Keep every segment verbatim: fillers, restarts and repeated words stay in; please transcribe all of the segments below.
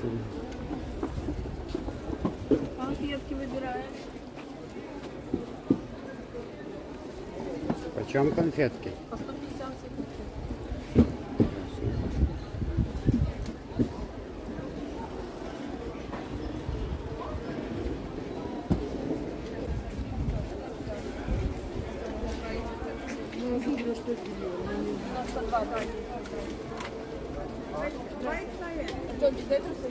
Конфетки выбираешь. Почем конфетки? По сто пятьдесят все конфетки. На сто два, да. Антон, читай трусы.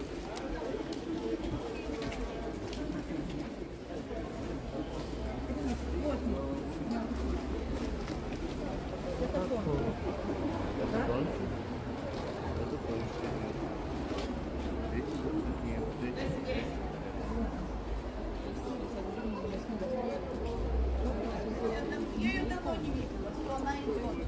Я ее давно не видела, что она идет.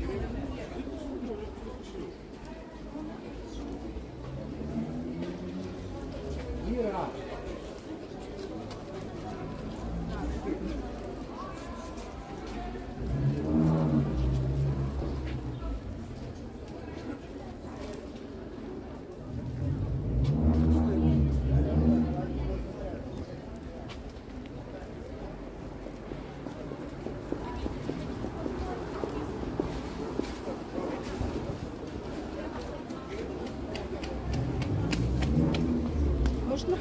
Можно?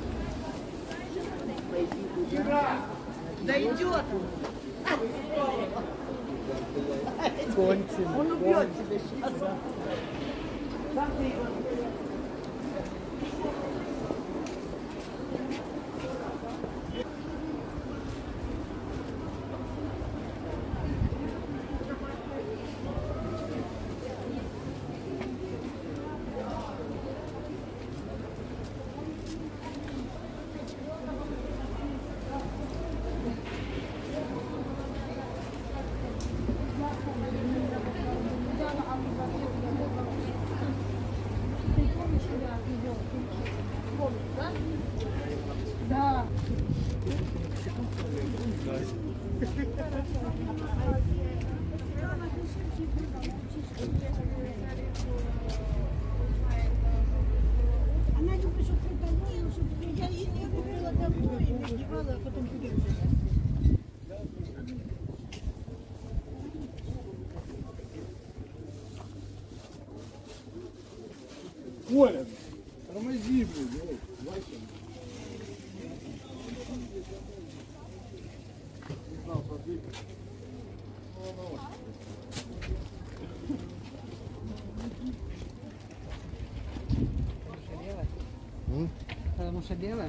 Да идет. Он убьет тебя сейчас. Да. Она любит, чтобы ты домой, чтобы я ее не купила домой, и надевала, а потом купила. Коля, тормози, блин, ну, Вася. Не знал, что ответить. Потому что белая?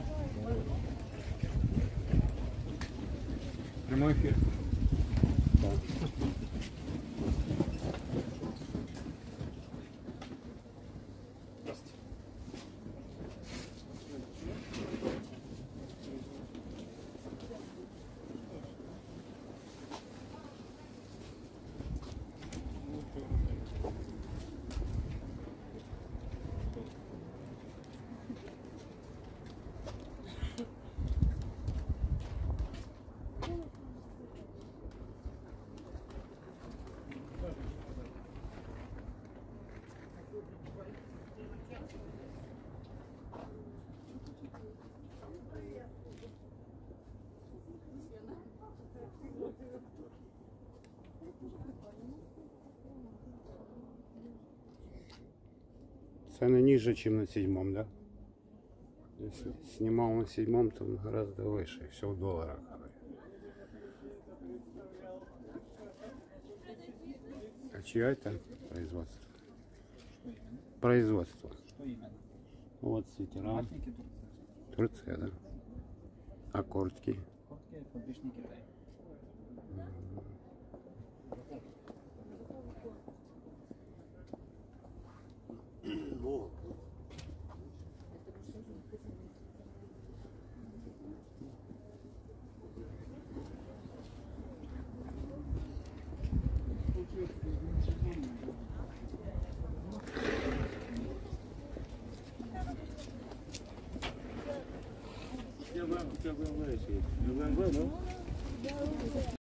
Прямой эфир. Цены ниже, чем на седьмом, да? Если снимал на седьмом, то он гораздо выше. Все в долларах. А чье это производство? Производство. Что именно? Вот свитера. Ватники Турция. Турция, да. А куртки? Куртки фабричный Китай. Я вам, я вам, я вам,